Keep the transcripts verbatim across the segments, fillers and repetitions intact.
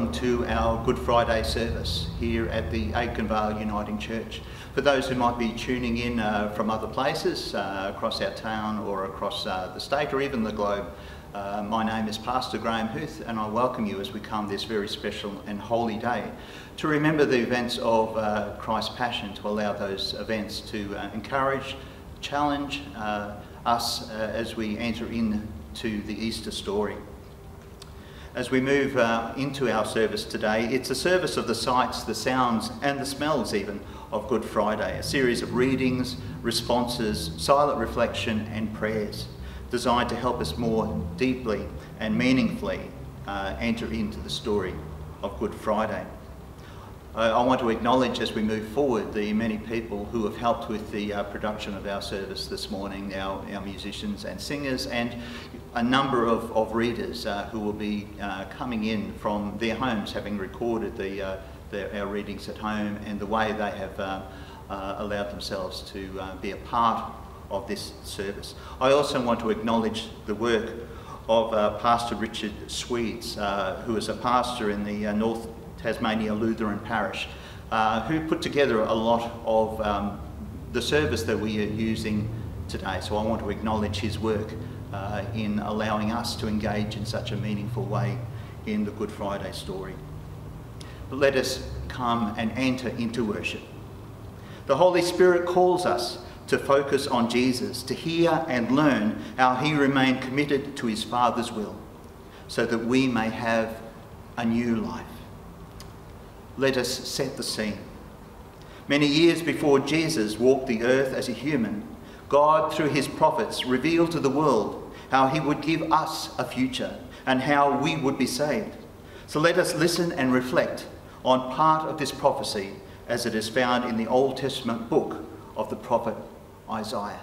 welcome to our Good Friday service here at the Aitkenvale Uniting Church. For those who might be tuning in uh, from other places uh, across our town or across uh, the state or even the globe, uh, my name is Pastor Graham Huth, and I welcome you as we come this very special and holy day to remember the events of uh, Christ's Passion, to allow those events to uh, encourage, challenge uh, us uh, as we enter into the Easter story. As we move uh, into our service today, it's a service of the sights, the sounds and the smells even of Good Friday, a series of readings, responses, silent reflection and prayers designed to help us more deeply and meaningfully uh, enter into the story of Good Friday. Uh, I want to acknowledge as we move forward the many people who have helped with the uh, production of our service this morning, our, our musicians and singers, and a number of, of readers uh, who will be uh, coming in from their homes, having recorded the, uh, the, our readings at home and the way they have uh, uh, allowed themselves to uh, be a part of this service. I also want to acknowledge the work of uh, Pastor Richard Swedes, uh, who is a pastor in the uh, North Tasmania Lutheran Parish, uh, who put together a lot of um, the service that we are using today. So I want to acknowledge his work uh, in allowing us to engage in such a meaningful way in the Good Friday story. But let us come and enter into worship. The Holy Spirit calls us to focus on Jesus, to hear and learn how he remained committed to his Father's will, so that we may have a new life. Let us set the scene. Many years before Jesus walked the earth as a human, God, through his prophets, revealed to the world how he would give us a future and how we would be saved. So let us listen and reflect on part of this prophecy as it is found in the Old Testament book of the prophet Isaiah.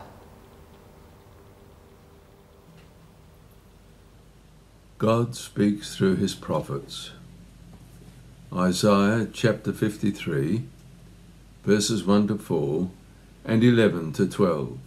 God speaks through his prophets. Isaiah chapter fifty-three, verses one to four and eleven to twelve.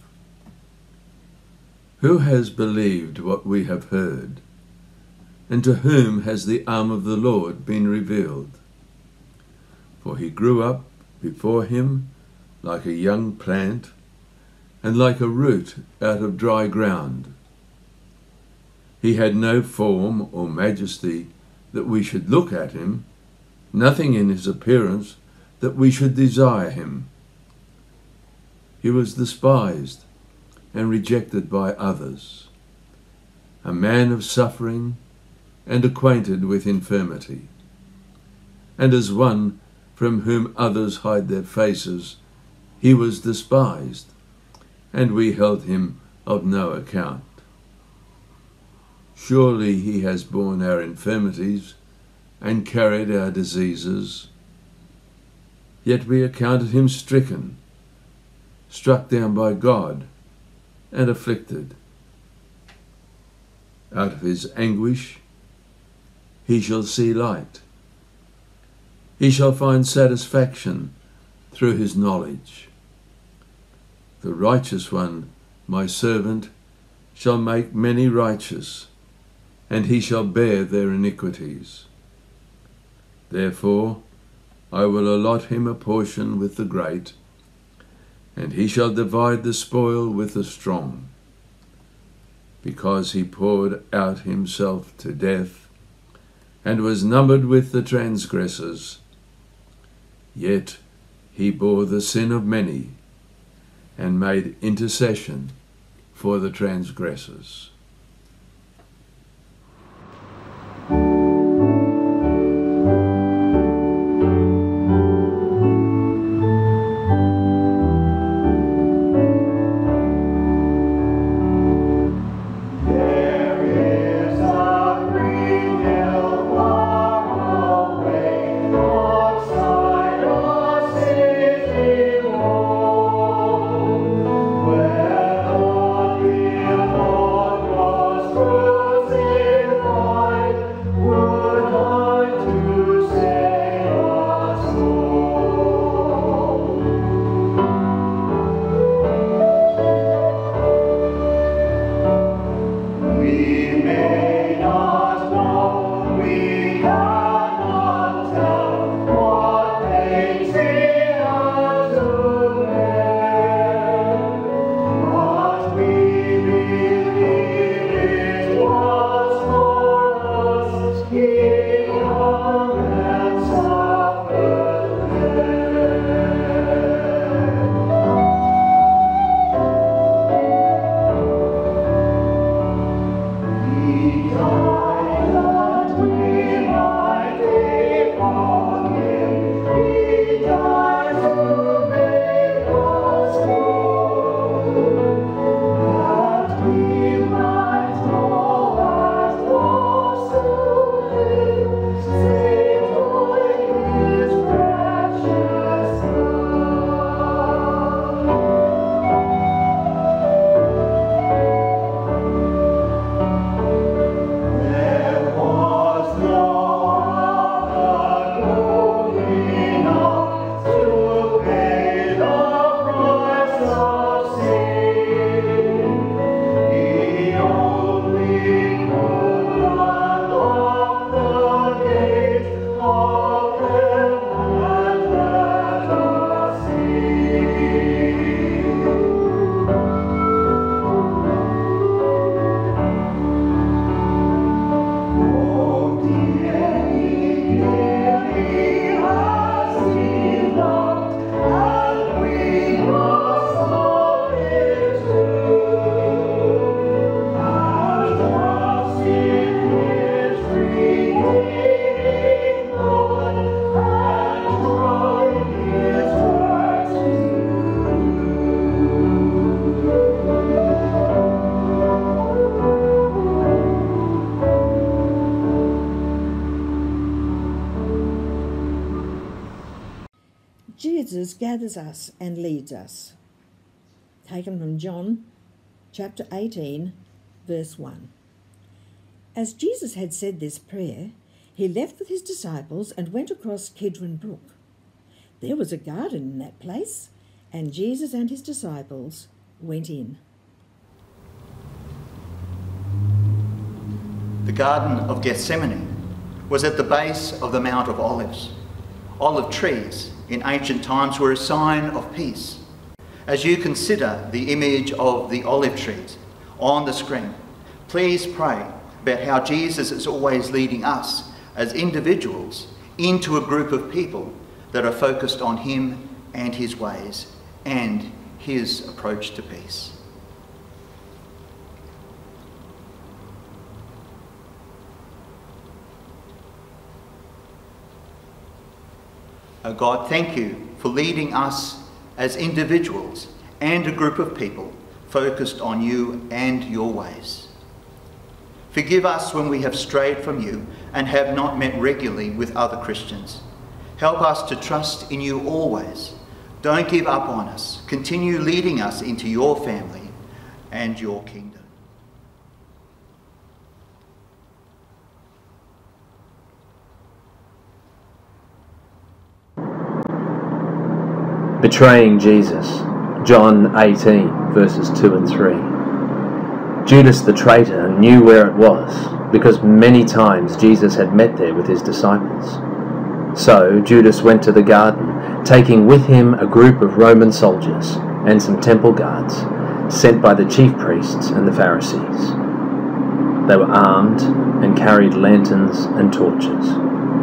Who has believed what we have heard? And to whom has the arm of the Lord been revealed? For he grew up before him like a young plant, and like a root out of dry ground. He had no form or majesty that we should look at him, nothing in his appearance that we should desire him. He was despised and rejected by others, a man of suffering and acquainted with infirmity. And as one from whom others hide their faces, he was despised, and we held him of no account. Surely he has borne our infirmities and carried our diseases. Yet we accounted him stricken, struck down by God, and afflicted. Out of his anguish he shall see light. He shall find satisfaction through his knowledge. The righteous one, my servant, shall make many righteous, and he shall bear their iniquities. Therefore I will allot him a portion with the great, and he shall divide the spoil with the strong, because he poured out himself to death, and was numbered with the transgressors. Yet he bore the sin of many, and made intercession for the transgressors. Lord, Jesus gathers us and leads us. Taken from John chapter eighteen, verse one. As Jesus had said this prayer, he left with his disciples and went across Kidron Brook. There was a garden in that place, and Jesus and his disciples went in. The Garden of Gethsemane was at the base of the Mount of Olives. Olive trees in ancient times were a sign of peace. As you consider the image of the olive trees on the screen, please pray about how Jesus is always leading us as individuals into a group of people that are focused on him and his ways and his approach to peace. Oh God, thank you for leading us as individuals and a group of people focused on you and your ways. Forgive us when we have strayed from you and have not met regularly with other Christians. Help us to trust in you always. Don't give up on us. Continue leading us into your family and your kingdom. Betraying Jesus, John eighteen, verses two and three. Judas the traitor knew where it was, because many times Jesus had met there with his disciples. So Judas went to the garden, taking with him a group of Roman soldiers and some temple guards, sent by the chief priests and the Pharisees. They were armed and carried lanterns and torches.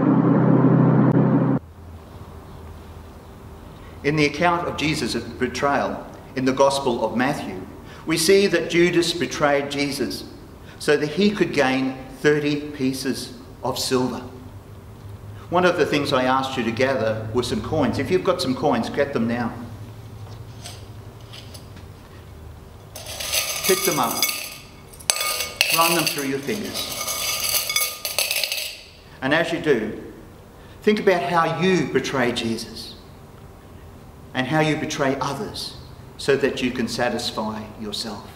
In the account of Jesus' betrayal in the Gospel of Matthew, we see that Judas betrayed Jesus so that he could gain thirty pieces of silver. One of the things I asked you to gather were some coins. If you've got some coins, get them now. Pick them up. Run them through your fingers. And as you do, think about how you betray Jesus and how you betray others so that you can satisfy yourself.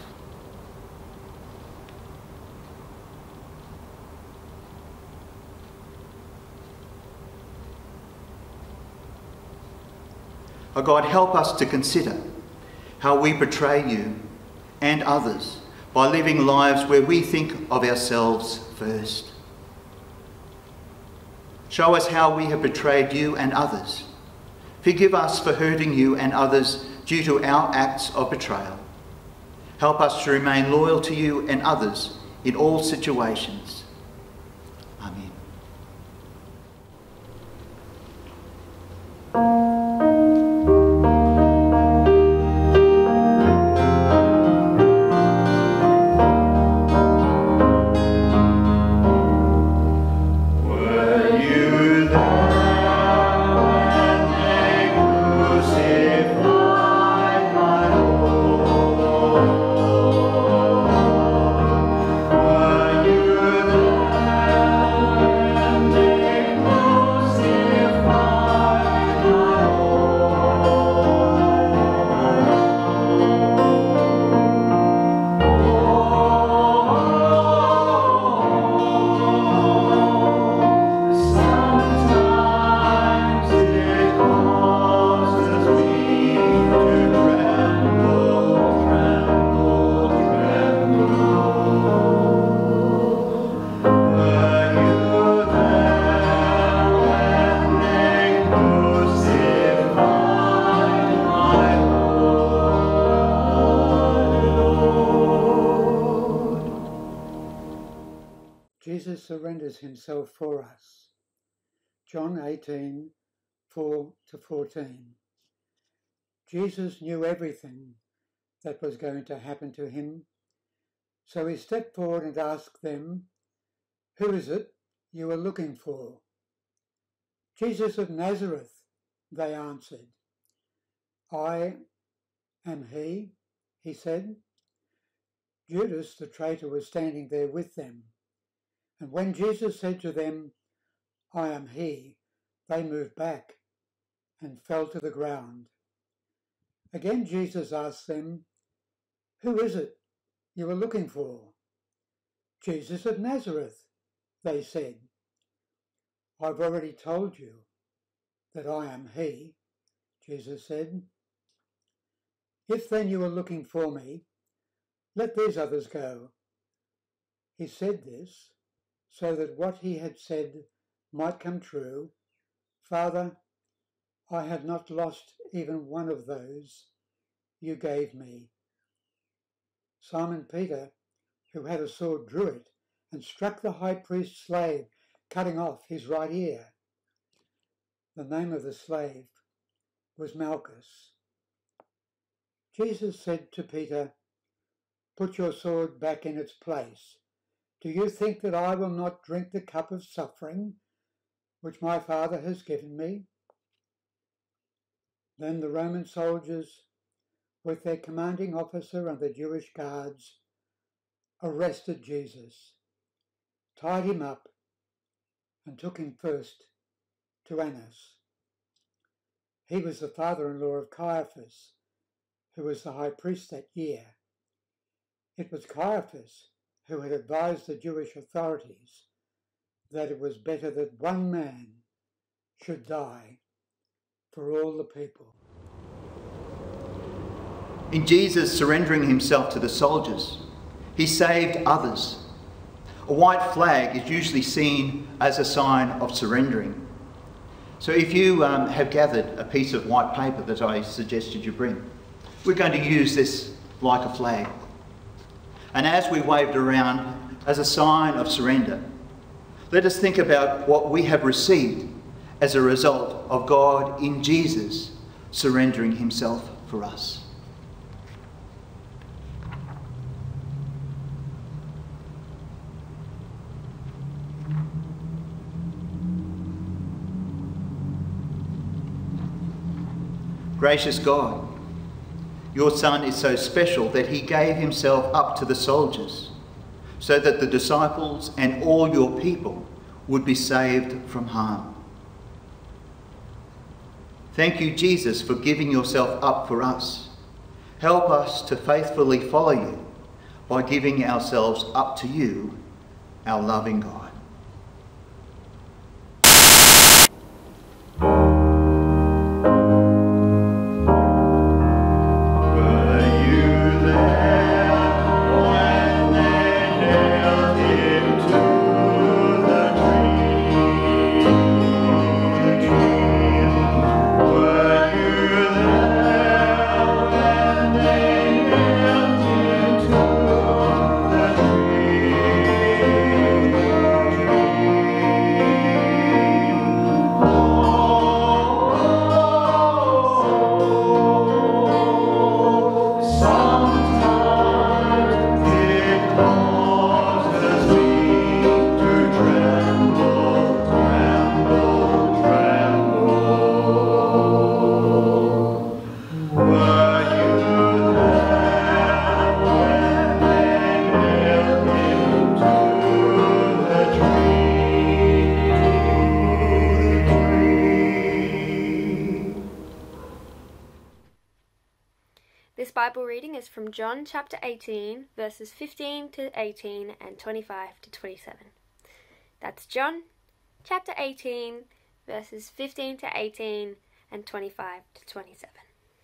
Oh God, help us to consider how we betray you and others by living lives where we think of ourselves first. Show us how we have betrayed you and others. Forgive us for hurting you and others due to our acts of betrayal. Help us to remain loyal to you and others in all situations. Amen. Jesus surrenders himself for us. John eighteen, four to fourteen. Jesus knew everything that was going to happen to him, so he stepped forward and asked them, "Who is it you are looking for?" "Jesus of Nazareth," they answered. "I am he," he said. Judas the traitor was standing there with them. And when Jesus said to them, "I am he," they moved back and fell to the ground. Again Jesus asked them, "Who is it you are looking for?" "Jesus of Nazareth," they said. "I've already told you that I am he," Jesus said. "If then you are looking for me, let these others go." He said this so that what he had said might come true. "Father, I have not lost even one of those you gave me." Simon Peter, who had a sword, drew it and struck the high priest's slave, cutting off his right ear. The name of the slave was Malchus. Jesus said to Peter, "Put your sword back in its place. Do you think that I will not drink the cup of suffering which my Father has given me?" Then the Roman soldiers, with their commanding officer and the Jewish guards, arrested Jesus, tied him up, and took him first to Annas. He was the father-in-law of Caiaphas, who was the high priest that year. It was Caiaphas who had advised the Jewish authorities that it was better that one man should die for all the people. In Jesus surrendering himself to the soldiers, he saved others. A white flag is usually seen as a sign of surrendering. So if you um, have gathered a piece of white paper that I suggested you bring, we're going to use this like a flag. And as we waved around as a sign of surrender, let us think about what we have received as a result of God in Jesus surrendering himself for us. Gracious God, your Son is so special that he gave himself up to the soldiers so that the disciples and all your people would be saved from harm. Thank you, Jesus, for giving yourself up for us. Help us to faithfully follow you by giving ourselves up to you, our loving God. This Bible reading is from John chapter eighteen, verses fifteen to eighteen and twenty-five to twenty-seven. That's John chapter eighteen, verses fifteen to eighteen and twenty-five to twenty-seven.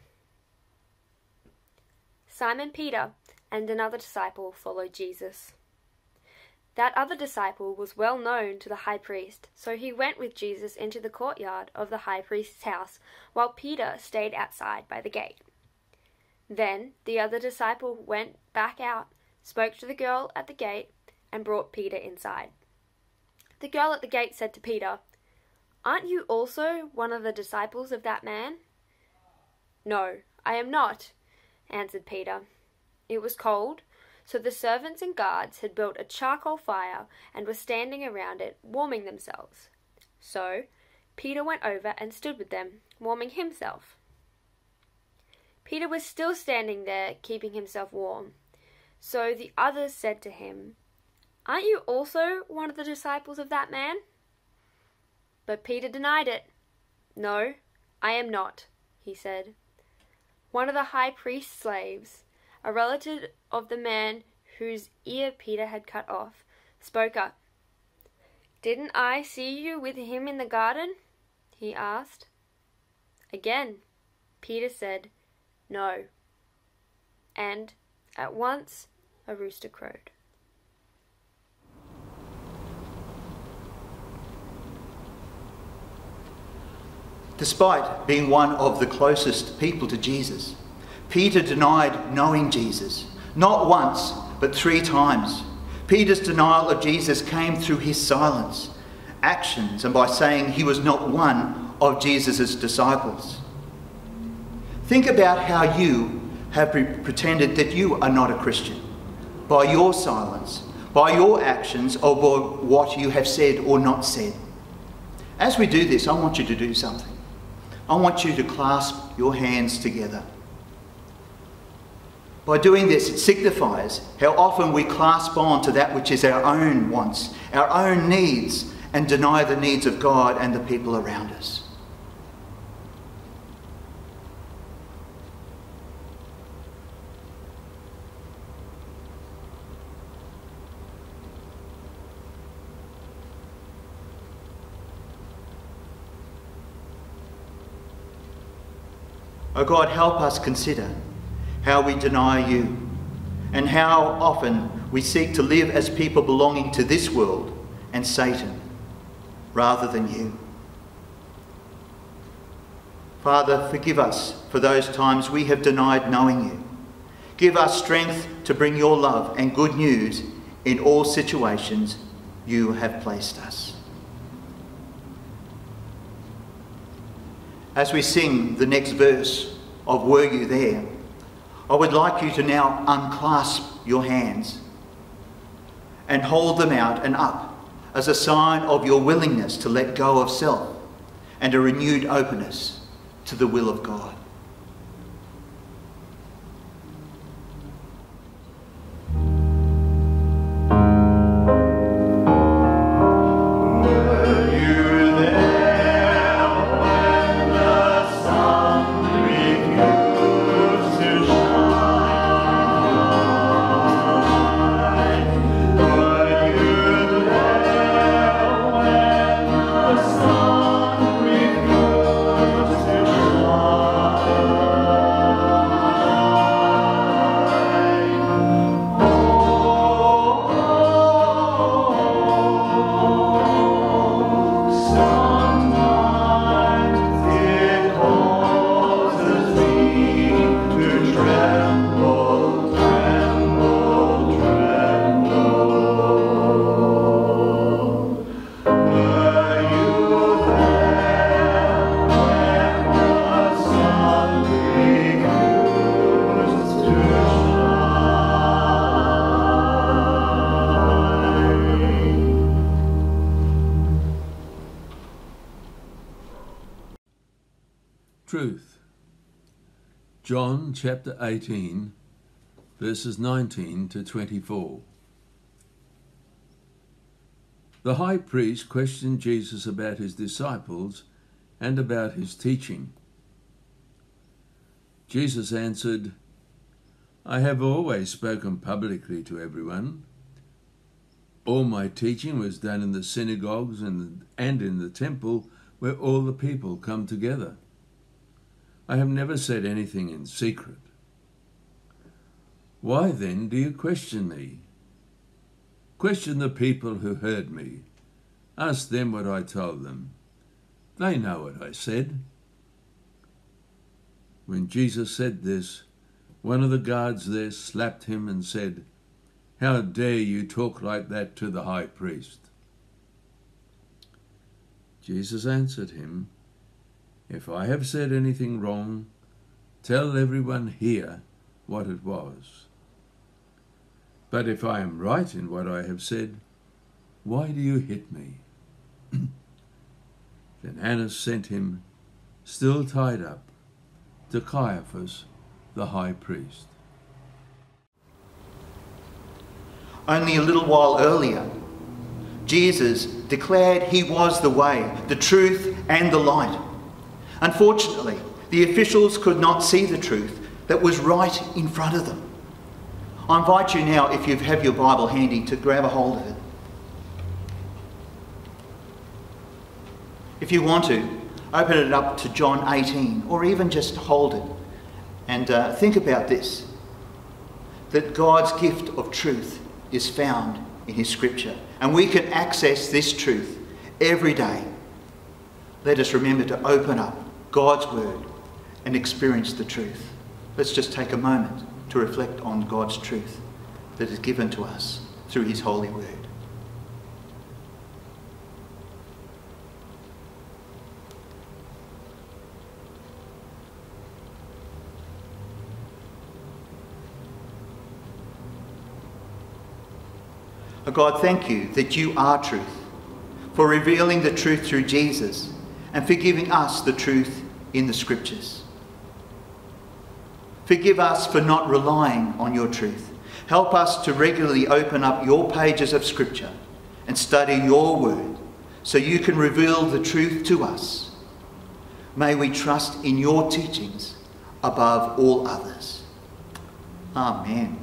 Simon Peter and another disciple followed Jesus. That other disciple was well known to the high priest, so he went with Jesus into the courtyard of the high priest's house, while Peter stayed outside by the gate. Then the other disciple went back out, spoke to the girl at the gate, and brought Peter inside. The girl at the gate said to Peter, "Aren't you also one of the disciples of that man?" "No, I am not," answered Peter. It was cold, so the servants and guards had built a charcoal fire and were standing around it, warming themselves. So Peter went over and stood with them, warming himself. Peter was still standing there, keeping himself warm. So the others said to him, "Aren't you also one of the disciples of that man?" But Peter denied it. "No, I "I am not," he said. One of the high priest's slaves, a relative of the man whose ear Peter had cut off, spoke up. "Didn't I see you with him in the garden?" he asked. Again, Peter said, "No." And at once a rooster crowed. Despite being one of the closest people to Jesus, Peter denied knowing Jesus, not once, but three times. Peter's denial of Jesus came through his silence, actions, and by saying he was not one of Jesus' disciples. Think about how you have pre- pretended that you are not a Christian, by your silence, by your actions, or by what you have said or not said. As we do this, I want you to do something. I want you to clasp your hands together. By doing this, it signifies how often we clasp on to that which is our own wants, our own needs, and deny the needs of God and the people around us. Oh God, help us consider how we deny you and how often we seek to live as people belonging to this world and Satan rather than you. Father, forgive us for those times we have denied knowing you. Give us strength to bring your love and good news in all situations you have placed us. As we sing the next verse of "Were You There?", I would like you to now unclasp your hands and hold them out and up as a sign of your willingness to let go of self and a renewed openness to the will of God. Truth. John chapter eighteen, verses nineteen to twenty-four. The high priest questioned Jesus about his disciples and about his teaching. Jesus answered, "I have always spoken publicly to everyone. All my teaching was done in the synagogues and in the temple where all the people come together. I have never said anything in secret. Why then do you question me? Question the people who heard me. Ask them what I told them. They know what I said." When Jesus said this, one of the guards there slapped him and said, "How dare you talk like that to the high priest?" Jesus answered him, "If I have said anything wrong, tell everyone here what it was. But if I am right in what I have said, why do you hit me?" Then Annas sent him, still tied up, to Caiaphas, the high priest. Only a little while earlier, Jesus declared he was the way, the truth, and the light. Unfortunately, the officials could not see the truth that was right in front of them. I invite you now, if you have your Bible handy, to grab a hold of it. If you want to, open it up to John eighteen, or even just hold it and uh, think about this, that God's gift of truth is found in his scripture, and we can access this truth every day. Let us remember to open up God's word and experience the truth. Let's just take a moment to reflect on God's truth that is given to us through his holy word. Oh God, thank you that you are truth, for revealing the truth through Jesus and for giving us the truth in the scriptures. Forgive us for not relying on your truth. Help us to regularly open up your pages of scripture and study your word so you can reveal the truth to us. May we trust in your teachings above all others. Amen.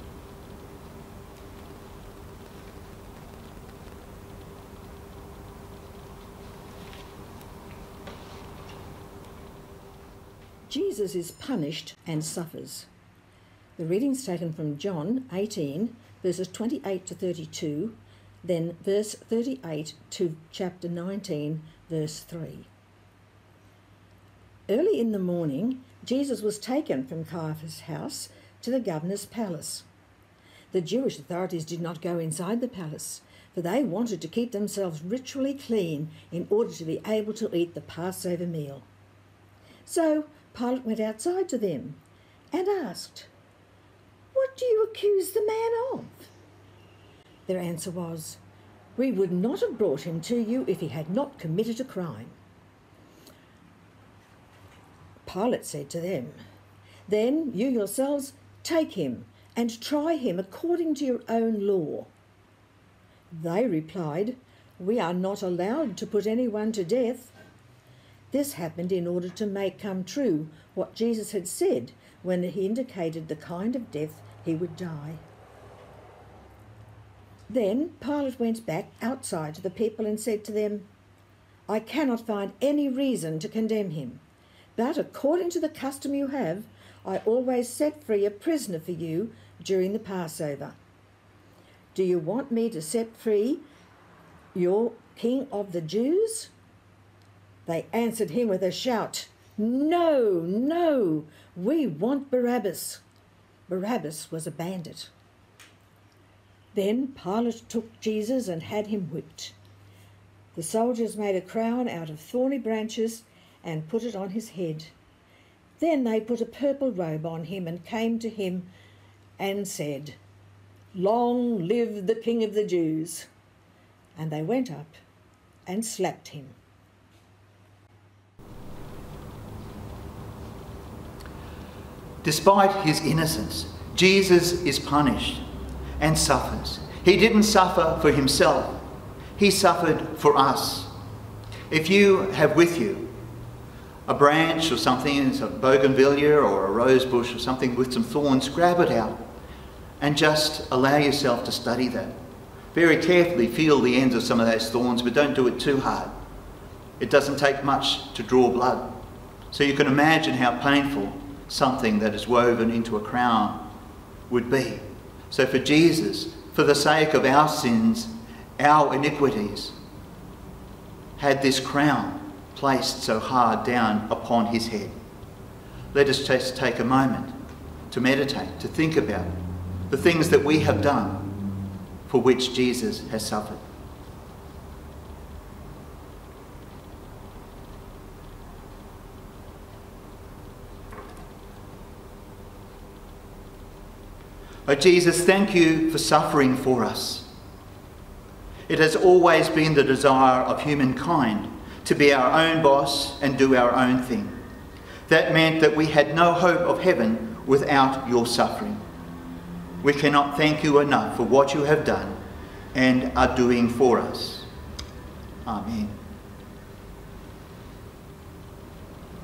Jesus is punished and suffers. The reading's taken from John eighteen, verses twenty-eight to thirty-two, then verse thirty-eight to chapter nineteen, verse three. Early in the morning, Jesus was taken from Caiaphas' house to the governor's palace. The Jewish authorities did not go inside the palace, for they wanted to keep themselves ritually clean in order to be able to eat the Passover meal. So Pilate went outside to them and asked, "What do you accuse the man of?" Their answer was, "We would not have brought him to you if he had not committed a crime." Pilate said to them, "Then you yourselves take him and try him according to your own law." They replied, "We are not allowed to put anyone to death." This happened in order to make come true what Jesus had said when he indicated the kind of death he would die. Then Pilate went back outside to the people and said to them, "I cannot find any reason to condemn him, but according to the custom you have, I always set free a prisoner for you during the Passover. Do you want me to set free your King of the Jews?" They answered him with a shout, "No, no, we want Barabbas." Barabbas was a bandit. Then Pilate took Jesus and had him whipped. The soldiers made a crown out of thorny branches and put it on his head. Then they put a purple robe on him and came to him and said, "Long live the King of the Jews." And they went up and slapped him. Despite his innocence, Jesus is punished and suffers. He didn't suffer for himself. He suffered for us. If you have with you a branch or something, it's a bougainvillea or a rose bush or something with some thorns, grab it out and just allow yourself to study that. Very carefully feel the ends of some of those thorns, but don't do it too hard. It doesn't take much to draw blood. So you can imagine how painful something that is woven into a crown would be. So for Jesus, for the sake of our sins, our iniquities, had this crown placed so hard down upon his head. Let us just take a moment to meditate, to think about the things that we have done for which Jesus has suffered. Oh Jesus, thank you for suffering for us. It has always been the desire of humankind to be our own boss and do our own thing. That meant that we had no hope of heaven without your suffering. We cannot thank you enough for what you have done and are doing for us. Amen.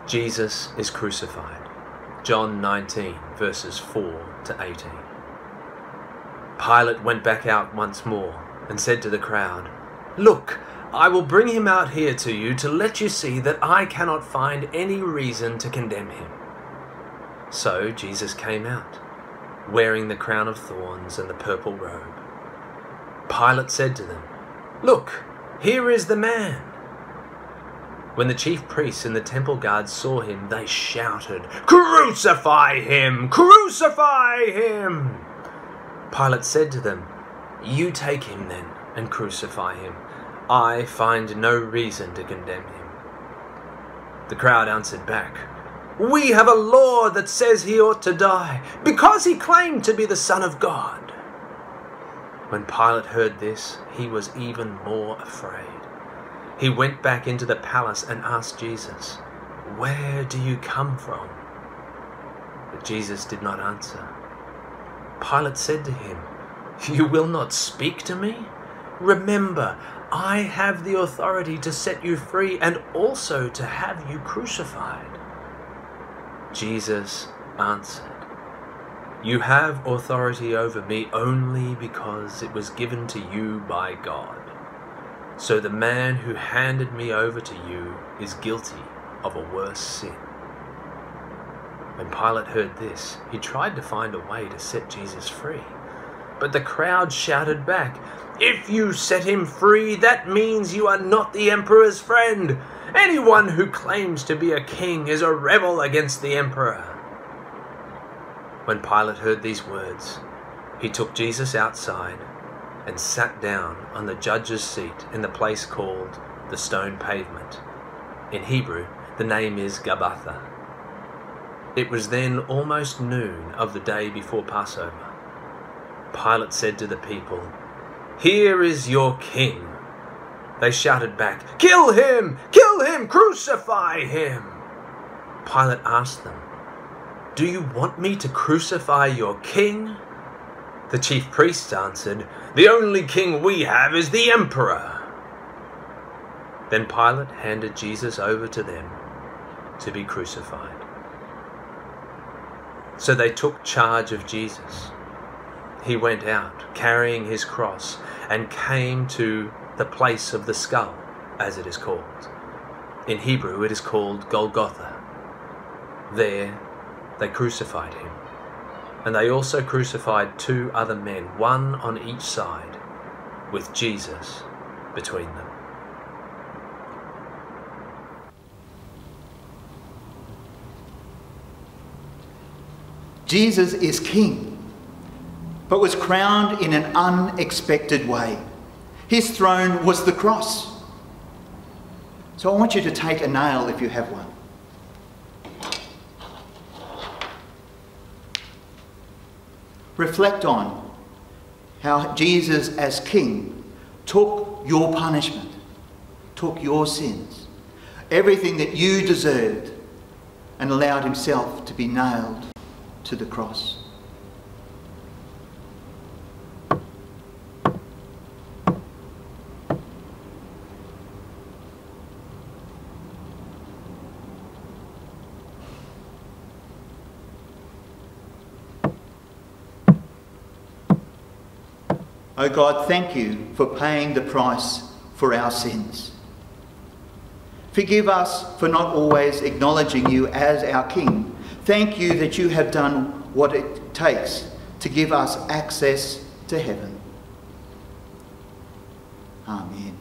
Jesus is crucified. John nineteen, verses four to eighteen. Pilate went back out once more and said to the crowd, "Look, I will bring him out here to you to let you see that I cannot find any reason to condemn him." So Jesus came out, wearing the crown of thorns and the purple robe. Pilate said to them, "Look, here is the man." When the chief priests and the temple guards saw him, they shouted, "Crucify him! Crucify him!" Pilate said to them, "You take him then and crucify him. I find no reason to condemn him." The crowd answered back, "We have a law that says he ought to die, because he claimed to be the Son of God." When Pilate heard this, he was even more afraid. He went back into the palace and asked Jesus, "Where do you come from?" But Jesus did not answer. Pilate said to him, "You will not speak to me? Remember, I have the authority to set you free and also to have you crucified." Jesus answered, "You have authority over me only because it was given to you by God. So the man who handed me over to you is guilty of a worse sin." When Pilate heard this, he tried to find a way to set Jesus free. But the crowd shouted back, "If you set him free, that means you are not the emperor's friend. Anyone who claims to be a king is a rebel against the emperor." When Pilate heard these words, he took Jesus outside and sat down on the judge's seat in the place called the Stone Pavement. In Hebrew, the name is Gabbatha. It was then almost noon of the day before Passover. Pilate said to the people, "Here is your king." They shouted back, "Kill him! Kill him! Crucify him!" Pilate asked them, "Do you want me to crucify your king?" The chief priests answered, "The only king we have is the emperor." Then Pilate handed Jesus over to them to be crucified. So they took charge of Jesus. He went out carrying his cross and came to the place of the skull, as it is called. In Hebrew it is called Golgotha. There they crucified him. And they also crucified two other men, one on each side, with Jesus between them. Jesus is king, but was crowned in an unexpected way. His throne was the cross. So I want you to take a nail if you have one. Reflect on how Jesus as king took your punishment, took your sins, everything that you deserved, and allowed himself to be nailed to the cross. Oh God, thank you for paying the price for our sins. Forgive us for not always acknowledging you as our King. Thank you that you have done what it takes to give us access to heaven. Amen.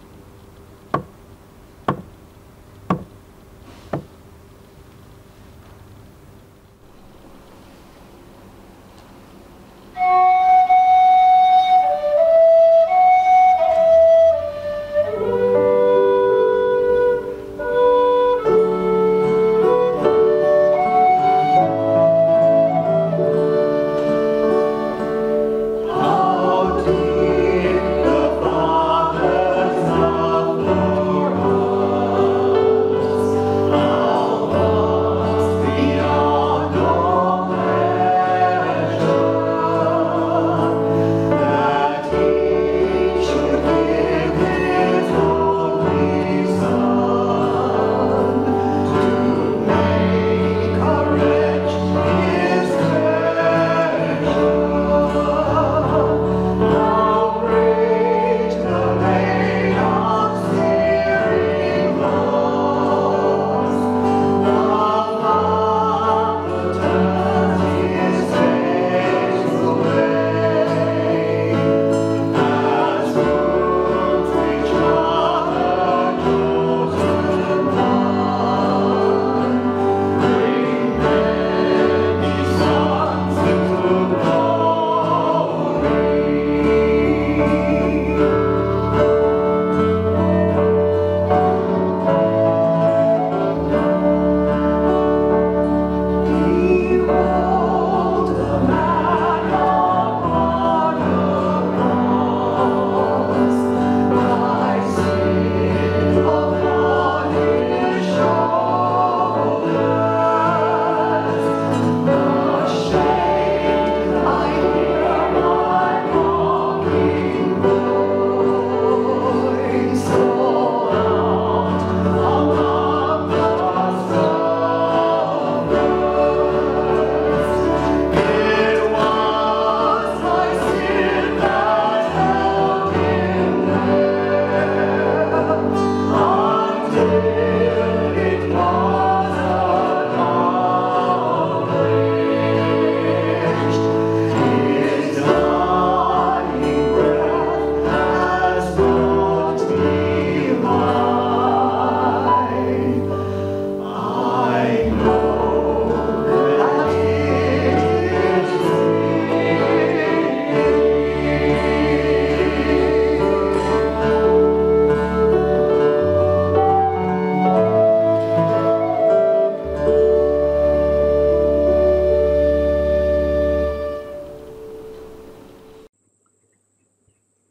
How deep the Father's love.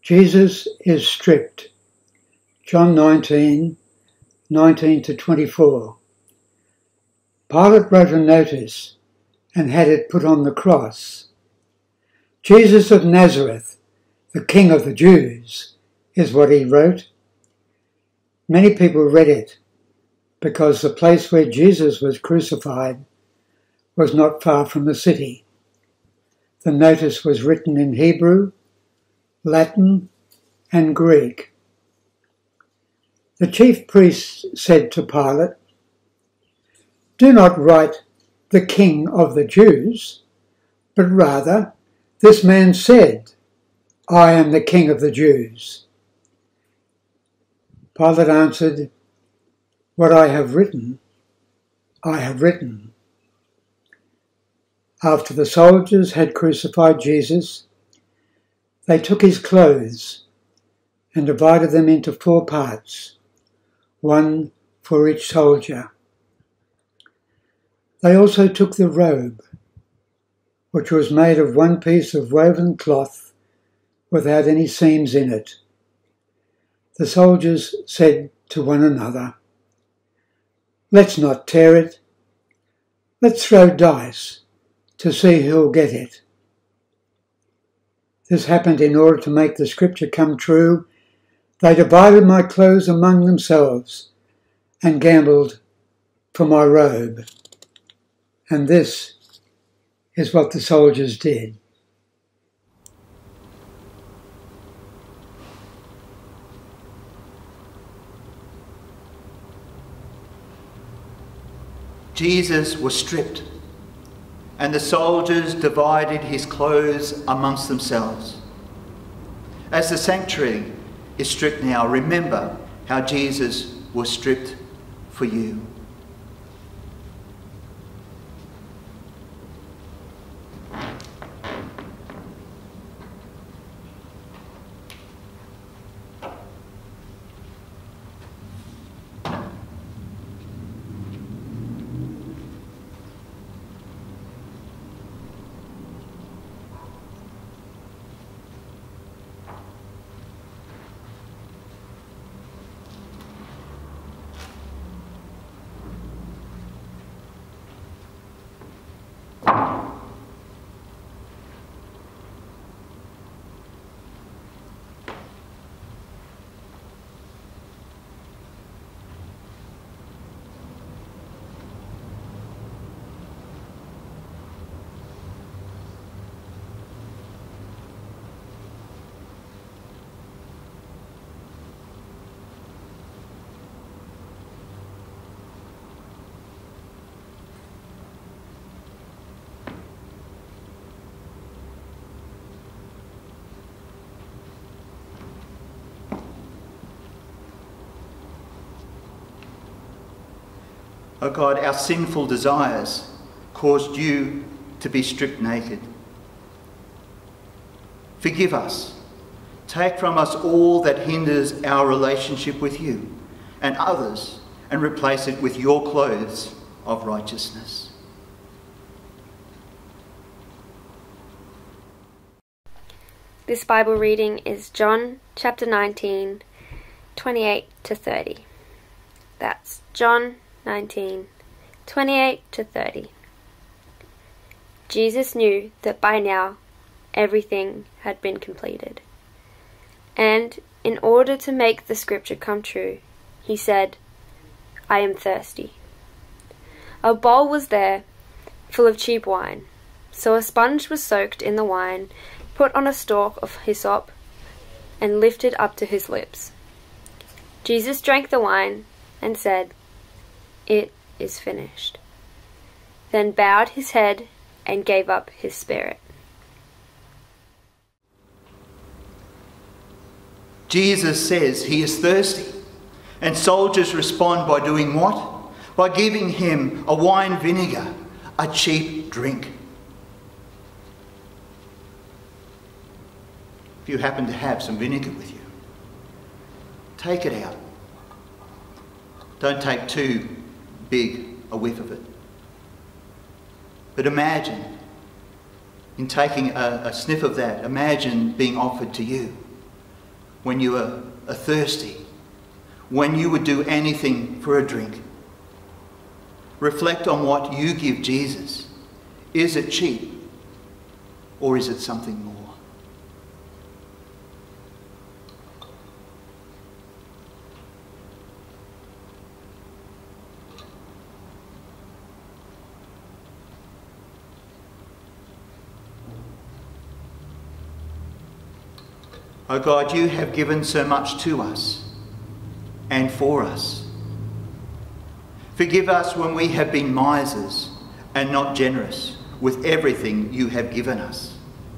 Jesus is stripped. John nineteen, nineteen to twenty-four. Pilate wrote a notice and had it put on the cross. Jesus of Nazareth, the King of the Jews, is what he wrote. Many people read it because the place where Jesus was crucified was not far from the city. The notice was written in Hebrew, Latin, and Greek. The chief priests said to Pilate, "Do not write the King of the Jews, but rather, this man said, 'I am the King of the Jews.'" Pilate answered, "What I have written, I have written." After the soldiers had crucified Jesus, they took his clothes and divided them into four parts, one for each soldier. They also took the robe, which was made of one piece of woven cloth without any seams in it. The soldiers said to one another, "Let's not tear it. Let's throw dice to see who'll get it." This happened in order to make the scripture come true. "They divided my clothes among themselves and gambled for my robe." And this is what the soldiers did. Jesus was stripped, and the soldiers divided his clothes amongst themselves. As the sanctuary is stripped now, remember how Jesus was stripped for you. O God, our sinful desires caused you to be stripped naked. Forgive us. Take from us all that hinders our relationship with you and others, and replace it with your clothes of righteousness. This Bible reading is John chapter nineteen, twenty-eight to thirty. That's John nineteen, twenty-eight to thirty. Jesus knew that by now everything had been completed. And in order to make the scripture come true, he said, "I am thirsty." A bowl was there full of cheap wine, so a sponge was soaked in the wine, put on a stalk of hyssop, and lifted up to his lips. Jesus drank the wine and said, "It is finished," then bowed his head and gave up his spirit. Jesus says he is thirsty, and soldiers respond by doing what? By giving him a wine vinegar, a cheap drink. If you happen to have some vinegar with you, take it out. Don't take too big a whiff of it. But imagine, in taking a, a sniff of that, imagine being offered to you when you were thirsty, when you would do anything for a drink. Reflect on what you give Jesus. Is it cheap, or is it something more? Oh God, you have given so much to us and for us. Forgive us when we have been misers and not generous with everything you have given us.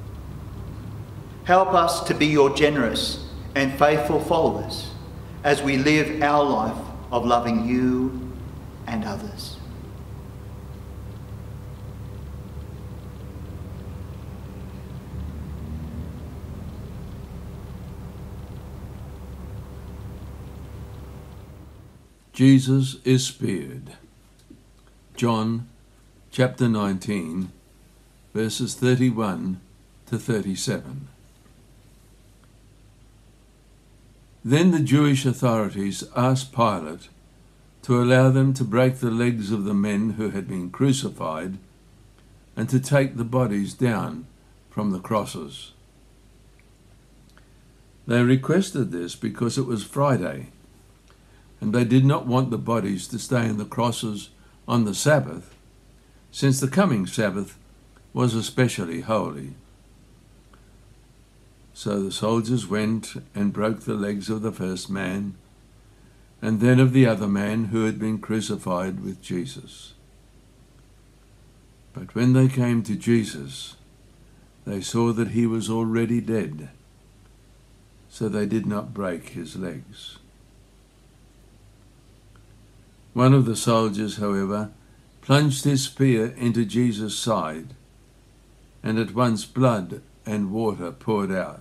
Help us to be your generous and faithful followers as we live our life of loving you and others. Jesus is speared. John chapter nineteen, verses thirty-one to thirty-seven. Then the Jewish authorities asked Pilate to allow them to break the legs of the men who had been crucified and to take the bodies down from the crosses. They requested this because it was Friday, and they did not want the bodies to stay in the crosses on the Sabbath, since the coming Sabbath was especially holy. So the soldiers went and broke the legs of the first man, and then of the other man who had been crucified with Jesus. But when they came to Jesus, they saw that he was already dead, so they did not break his legs. One of the soldiers, however, plunged his spear into Jesus' side, and at once blood and water poured out.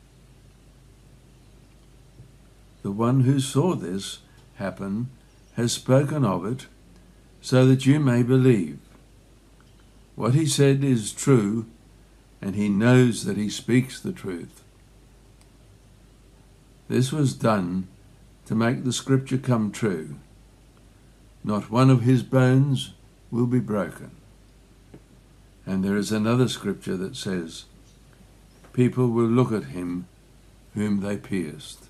The one who saw this happen has spoken of it, so that you may believe. What he said is true, and he knows that he speaks the truth. This was done to make the scripture come true. Not one of his bones will be broken. And there is another scripture that says, people will look at him whom they pierced.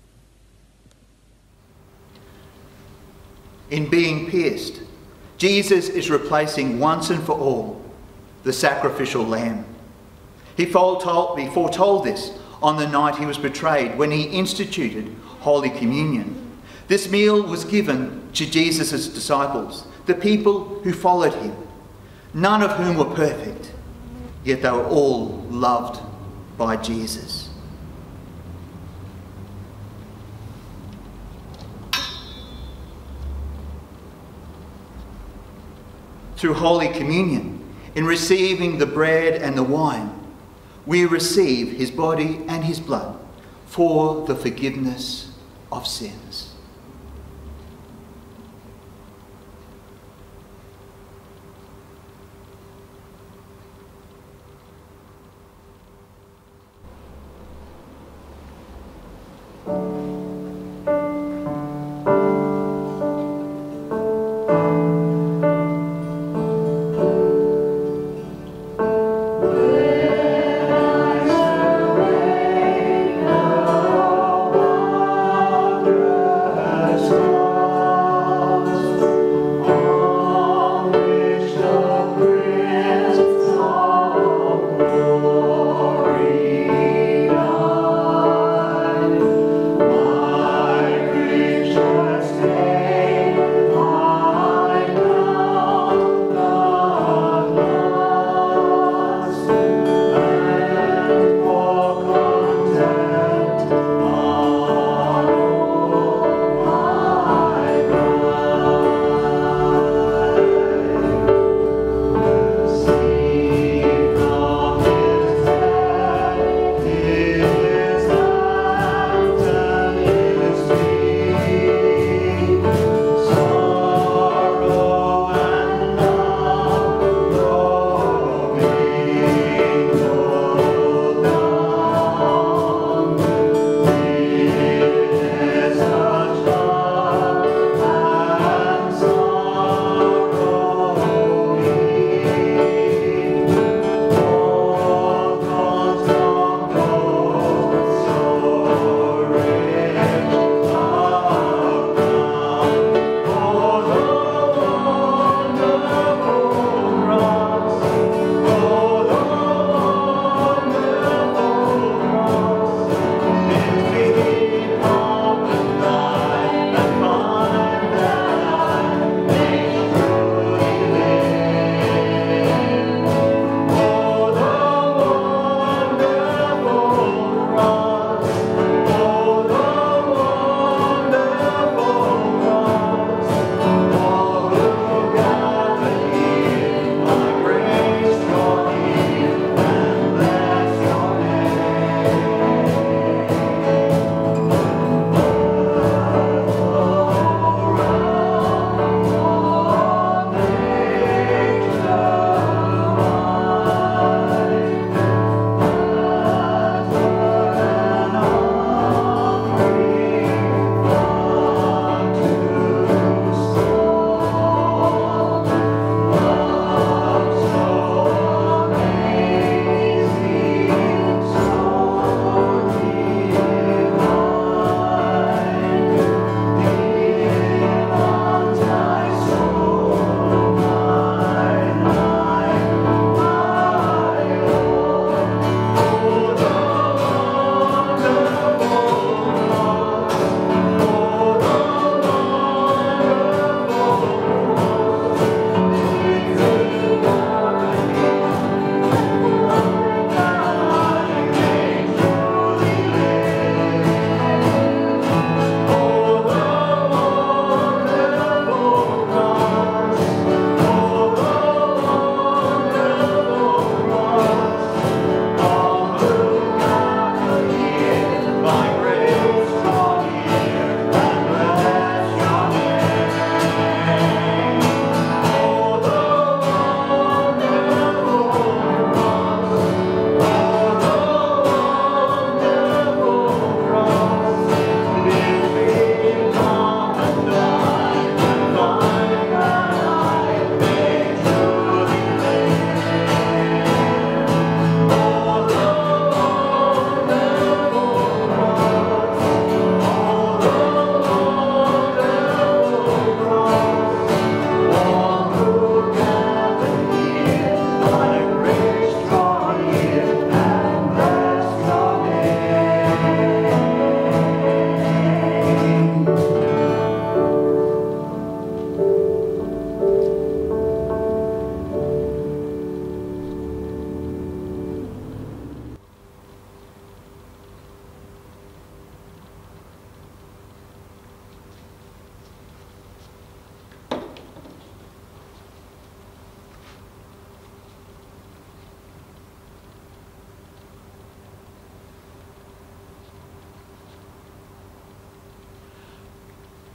In being pierced, Jesus is replacing once and for all the sacrificial lamb. He foretold, he foretold this on the night he was betrayed, when he instituted Holy Communion. This meal was given to Jesus' disciples, the people who followed him, none of whom were perfect, yet they were all loved by Jesus. Through Holy Communion, in receiving the bread and the wine, we receive his body and his blood for the forgiveness of sins. Wondrous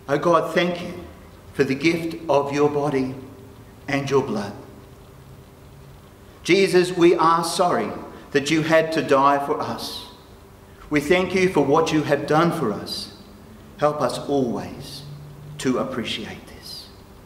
O God, thank you for the gift of your body and your blood. Jesus, we are sorry that you had to die for us. We thank you for what you have done for us. Help us always to appreciate this.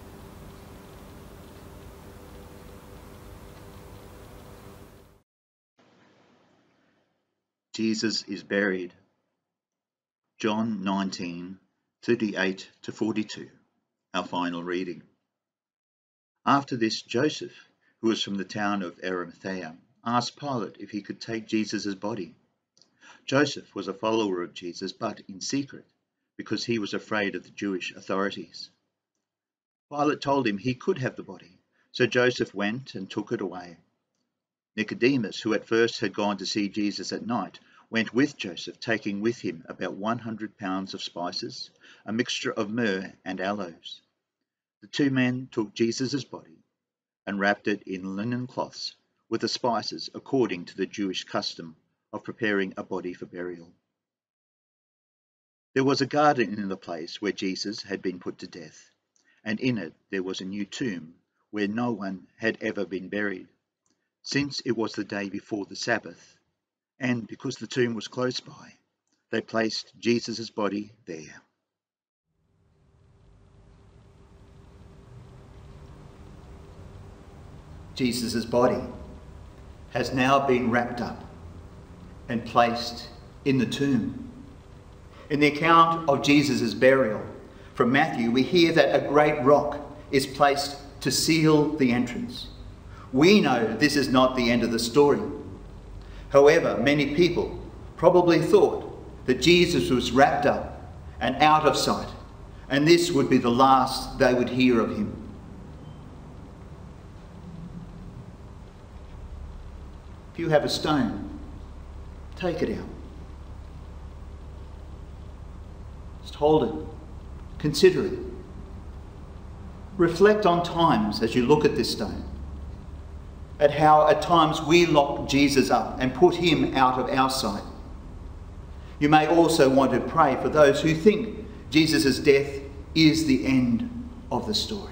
Jesus is buried. John nineteen, thirty-eight to forty-two, our final reading. After this, Joseph, who was from the town of Arimathea, asked Pilate if he could take Jesus' body. Joseph was a follower of Jesus, but in secret, because he was afraid of the Jewish authorities. Pilate told him he could have the body, so Joseph went and took it away. Nicodemus, who at first had gone to see Jesus at night, went with Joseph, taking with him about one hundred pounds of spices, a mixture of myrrh and aloes. The two men took Jesus' body and wrapped it in linen cloths with the spices according to the Jewish custom of preparing a body for burial. There was a garden in the place where Jesus had been put to death, and in it there was a new tomb where no one had ever been buried, since it was the day before the Sabbath, and because the tomb was close by, they placed Jesus' body there. Jesus' body has now been wrapped up and placed in the tomb. In the account of Jesus' burial from Matthew, we hear that a great rock is placed to seal the entrance. We know this is not the end of the story. However, many people probably thought that Jesus was wrapped up and out of sight, and this would be the last they would hear of him. If you have a stone, take it out. Just hold it. Consider it. Reflect on times as you look at this stone, at how at times we lock Jesus up and put him out of our sight. You may also want to pray for those who think Jesus' death is the end of the story.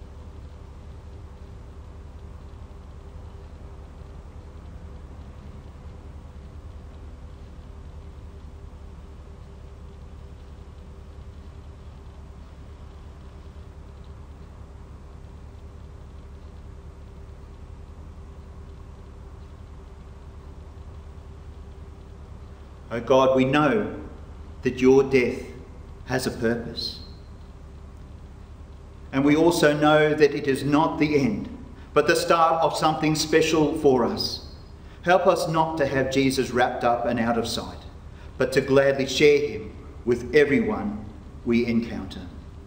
Oh God, we know that your death has a purpose. And we also know that it is not the end, but the start of something special for us. Help us not to have Jesus wrapped up and out of sight, but to gladly share him with everyone we encounter.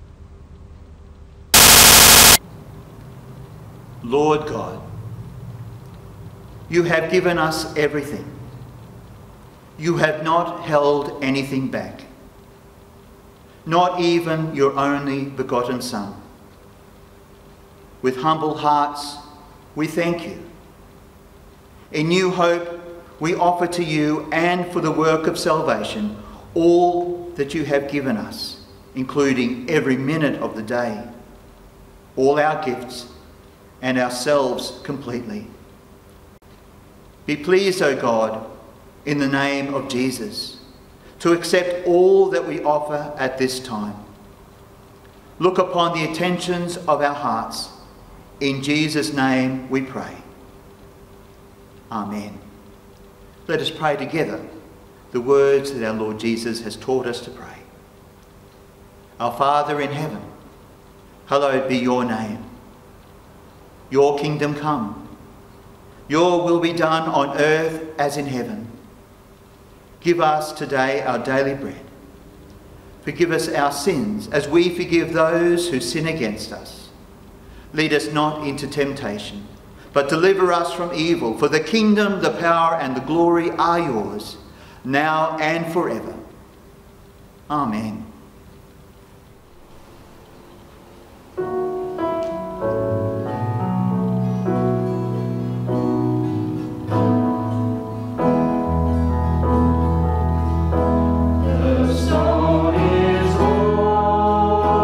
Lord God, you have given us everything. You have not held anything back, not even your only begotten Son. With humble hearts, we thank you. In new hope, we offer to you and for the work of salvation all that you have given us, including every minute of the day, all our gifts and ourselves completely. Be pleased, O God, in the name of Jesus, to accept all that we offer at this time. Look upon the intentions of our hearts. In Jesus' name we pray. Amen. Let us pray together the words that our Lord Jesus has taught us to pray. Our Father in heaven, hallowed be your name. Your kingdom come. Your will be done on earth as in heaven. Give us today our daily bread. Forgive us our sins as we forgive those who sin against us. Lead us not into temptation, but deliver us from evil. For the kingdom, the power and the glory are yours, now and forever. Amen. The stone is rolled.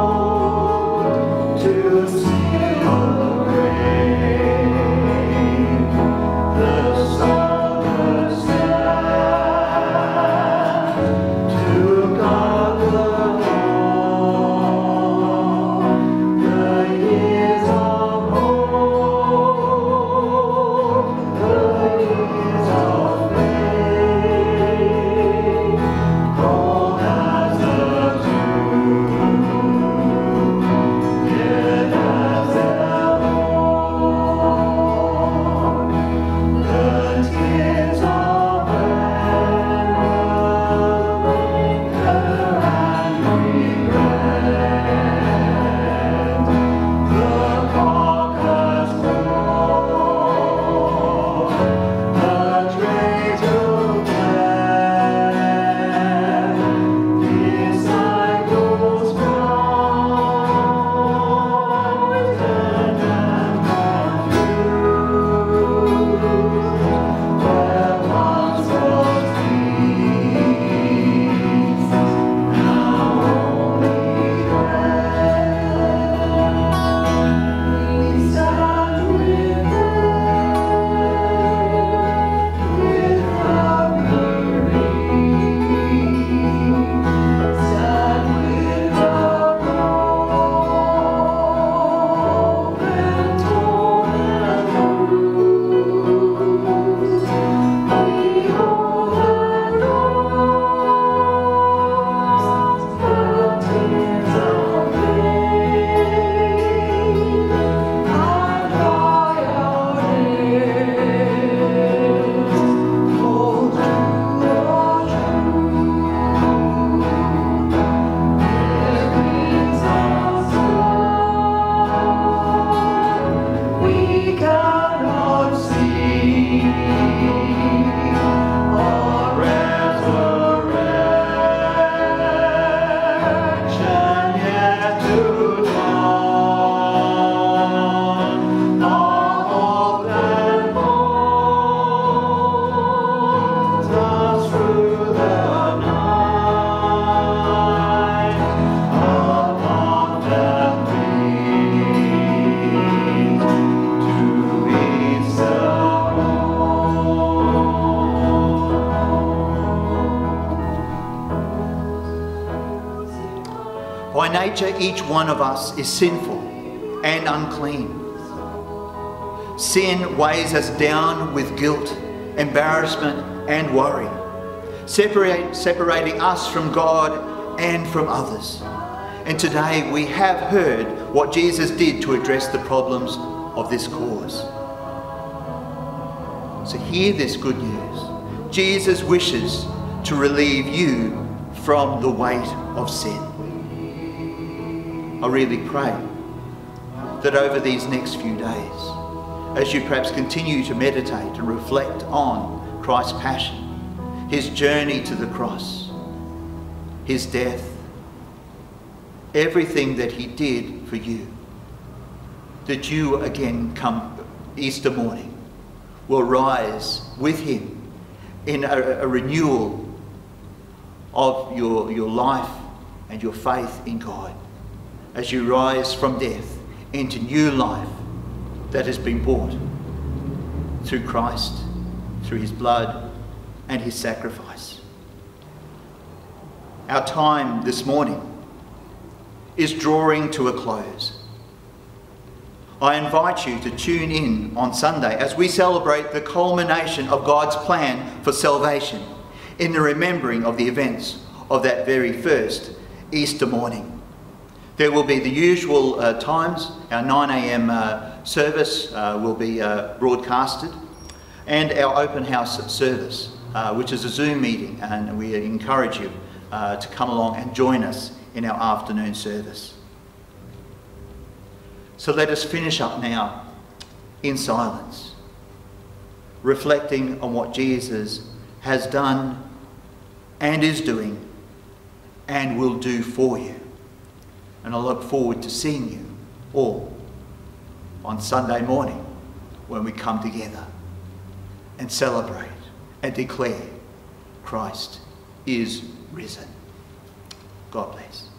By nature, each one of us is sinful and unclean. Sin weighs us down with guilt, embarrassment and worry, separate, separating us from God and from others. And today we have heard what Jesus did to address the problems of this cause. So hear this good news. Jesus wishes to relieve you from the weight of sin. I really pray that over these next few days, as you perhaps continue to meditate and reflect on Christ's passion, his journey to the cross, his death, everything that he did for you, that you again come Easter morning will rise with him in a, a renewal of your, your life and your faith in God, as you rise from death into new life that has been bought through Christ, through his blood and his sacrifice. Our time this morning is drawing to a close. I invite you to tune in on Sunday as we celebrate the culmination of God's plan for salvation in the remembering of the events of that very first Easter morning. There will be the usual uh, times. Our nine a m uh, service uh, will be uh, broadcasted, and our open house service, uh, which is a Zoom meeting, and we encourage you uh, to come along and join us in our afternoon service. So let us finish up now in silence, reflecting on what Jesus has done and is doing and will do for you. And I look forward to seeing you all on Sunday morning when we come together and celebrate and declare Christ is risen. God bless.